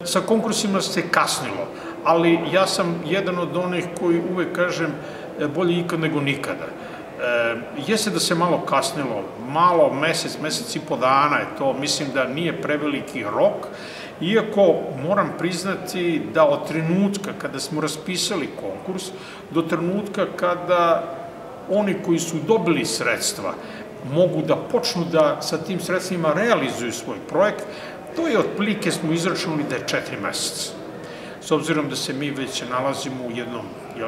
Sa konkursima se kasnilo, ali ja sam jedan od onih koji uvek kažem bolje ikad nego nikada. Jeste da se malo kasnilo, malo, mesec i po dana je to, mislim da nije preveliki rok, iako moram priznati da od trenutka kada smo raspisali konkurs, do trenutka kada oni koji su dobili sredstva mogu da počnu da sa tim sredstvima realizuju svoj projekt, to je otprilike smo izračunali da je 4 meseca. S obzirom da se mi već nalazimo u jednom,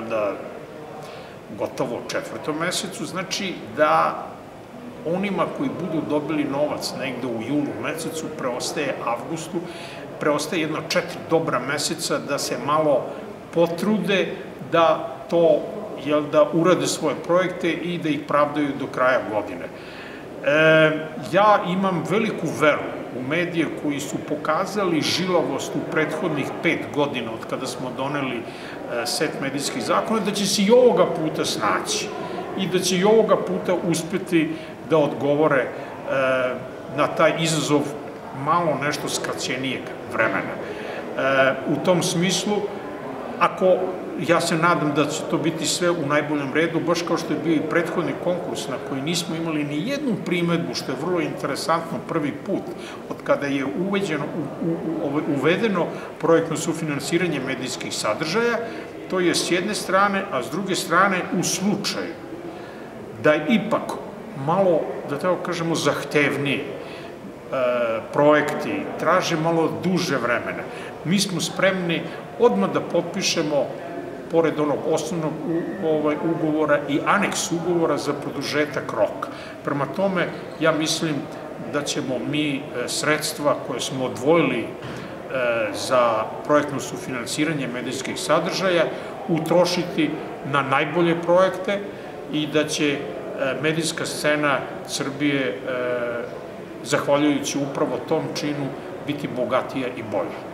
gotovo 4. mesecu, znači da onima koji budu dobili novac negde u julu mesecu, preostaje avgustu, preostaje jedno 4 dobra meseca da se malo potrude da to, urade svoje projekte i da ih pravdaju do kraja godine. Ja imam veliku veru u medije koji su pokazali žilavost u prethodnih 5 godina od kada smo doneli set medijskih zakona, da će se i ovoga puta snaći i da će i ovoga puta uspeti da odgovore na taj izazov malo nešto skraćenijeg vremena. U tom smislu, ja se nadam da će to biti sve u najboljem redu, baš kao što je bio i prethodni konkurs na koji nismo imali ni jednu primedbu, što je vrlo interesantno prvi put od kada je uvedeno projektno sufinansiranje medijskih sadržaja, to je s jedne strane, a s druge strane u slučaju da ipak malo, da tako kažemo, zahtevniji projekti traže malo duže vremena. Mi smo spremni odmah da potpišemo, pored onog osnovnog ugovora, i aneks ugovora za produžetak roka. Prema tome, ja mislim da ćemo mi sredstva koje smo odvojili za projektno sufinansiranje medijskih sadržaja utrošiti na najbolje projekte i da će medijska scena Srbije, zahvaljujući upravo tom činu, biti bogatija i bolja.